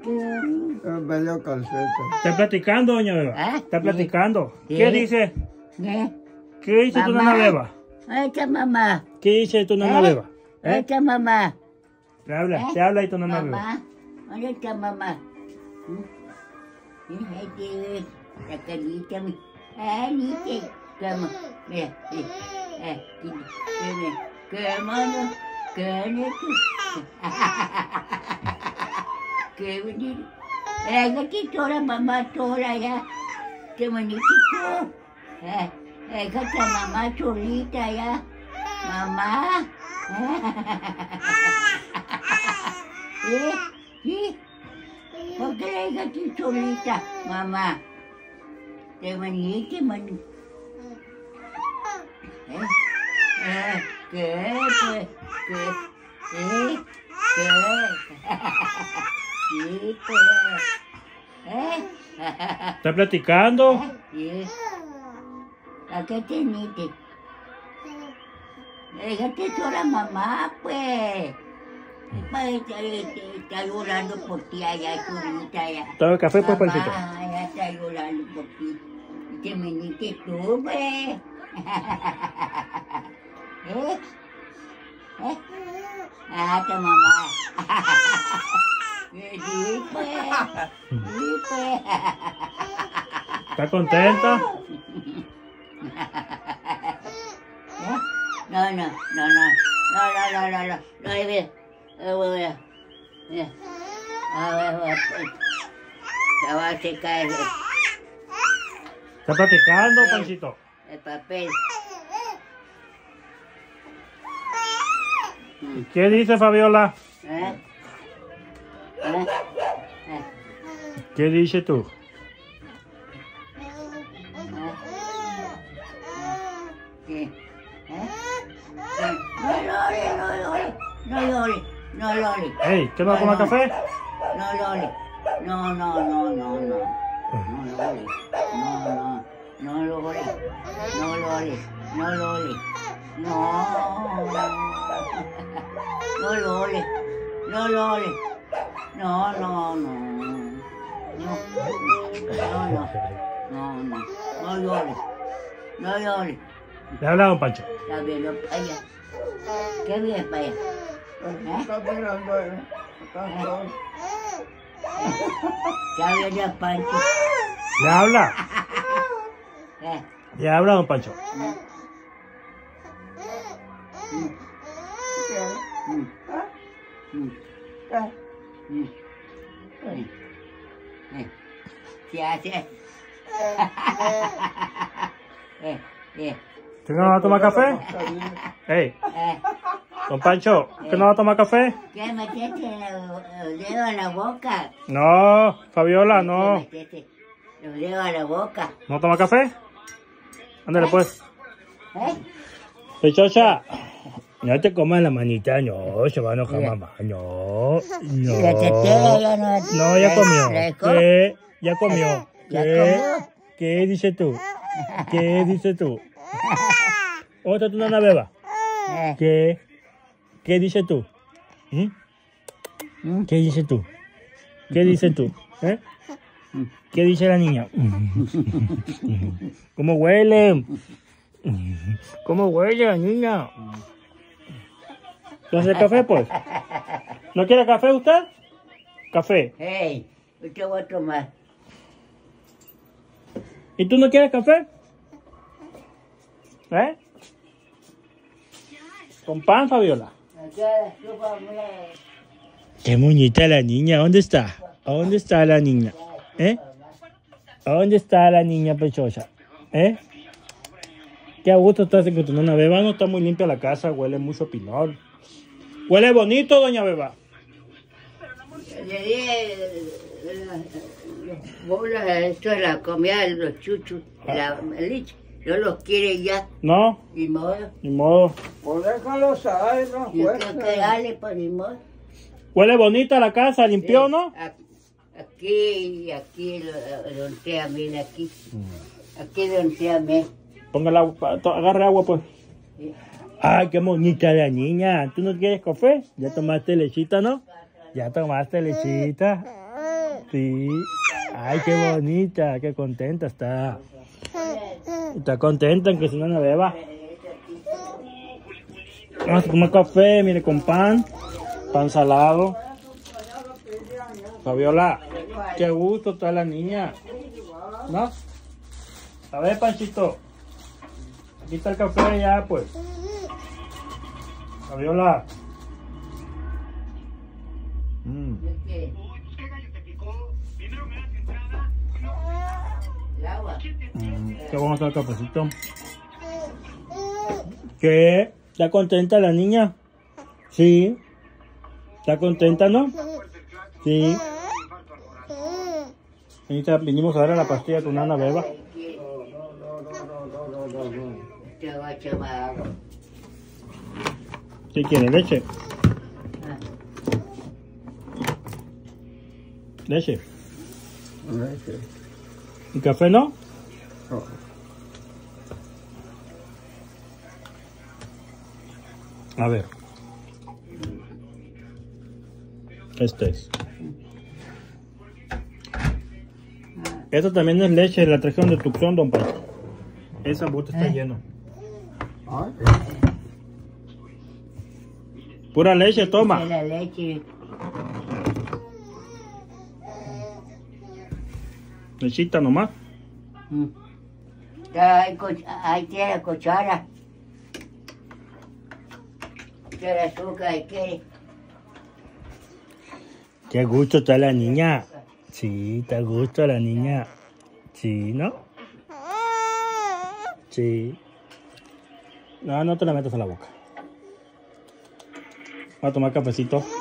medio calceta. ¿Está platicando, doña Beba? ¿Ah? ¿Está platicando? Sí. ¿Qué dice? ¿Qué dice tu nana Beba? Esta mamá. ¿Qué dice tu nana Beba? Esta mamá. Te habla y tu nana Beba. Mamá. ¿Dónde está mamá? La carita. Niche. Cama. Mira. ¿Qué hermano? ¿Qué neto? ¿Qué venir? Gatito, la mamá sola ya. Qué bonito. Déjate a mamá solita ya. Mamá. ¿Sí? ¿Por qué la dejaste solita, mamá? Te veniste, mano. ¿Qué? Pues, ¿qué? Sí, pues. ¿Está platicando? Sí. ¿A qué teniste? Déjate sola, mamá, pues. Está llorando por ti allá, solita ya. ¿Toma café, pues, Mamá, Pancito? ya está llorando por ti. Y te viniste tú, pues. Tu mamá. Sí, pues. Sí, pues. ¿Está contenta? No. Se va a secar ¿Está platicando, Pancito? el papel. ¿Qué dice Fabiola? ¿Qué dices tú? ¿Qué? No llores. Ey, ¿qué no va a tomar café? No llores. No. No llores. No llores. ¿Le habla don Pancho? La veo para allá. ¿Qué vienes para allá? Está mirando él. Está solo. ¿Sabes ya, Pancho? ¿Le habla? ¿Le habla don Pancho? ¿Qué haces? ¿Tú no vas a tomar café? Ey, don Pancho, ¿qué no va a tomar café? ¿Qué metiste el dedo a la boca? No, Fabiola, no. ¿Qué metiste los dedos a la boca? ¿No toma café? Ándale pues. Pechocha, no te comas la manita, no, se va a enojar mamá, no, no. La tetera ya no. No, ya comió. ¿La dejó? ¿Qué? Ya comió. ¿Ya ¿Qué? comió? ¿Qué dices tú? ¿Qué dices tú? ¿Dónde está tu nana Beba? ¿Qué? ¿Qué dices tú? ¿Qué dices tú? ¿Qué dices tú? ¿Qué dice la niña? ¿Cómo huele? ¿Cómo huele la niña? ¿No hace café, pues? ¿No quiere café usted? Café. Hey, yo voy a tomar. ¿Y tú no quieres café? ¿Con pan, Fabiola? Qué bonita la niña. ¿Dónde está? ¿A dónde está la niña? ¿A dónde está la niña pechosa? Qué a gusto estás con tu nana Beba. No está muy limpia la casa. Huele mucho pinol. Huele bonito, doña Beba. Le di bolas, esto es la comida de los chuchos, la leche. No los quiere ya. No, Ni modo. ni modo. Pues déjalos ahí, no Yo tengo que darle por ni modo. Huele bonita la casa. ¿Limpió, no? Aquí donde mira aquí. Aquí donde Ponga el agua, agarre agua, pues. Ay, qué bonita la niña. ¿Tú no quieres café? ¿Ya tomaste lechita, no? ¿Ya tomaste lechita? Sí. Ay, qué bonita, qué contenta está. Está contenta en que su nana beba. Vamos a tomar café, mire, con pan. Pan salado. Fabiola, qué gusto está la niña. ¿No? A ver, Panchito. Aquí está el café ya, pues. Fabiola. Qué bueno está el cafecito. ¿Qué? ¿Está contenta la niña? Sí. ¿Está contenta, no? Sí. Ahorita vinimos a darle la pastilla a tu nana beba. ¿Qué quiere? ¿Leche? ¿Leche? Leche. ¿Y café no? No. A ver. Este es. Esto también es leche, la trajeron de Tucson, don Pancho. Esa bota está llena. Ay, Pura leche, toma. La leche. Lechita nomás. Ahí tiene la cuchara. Quiere azúcar, ahí quiere. Qué gusto está la niña. Sí, está gusto la niña. Sí, ¿no? Sí. No, no te la metas a la boca. Voy a tomar cafecito.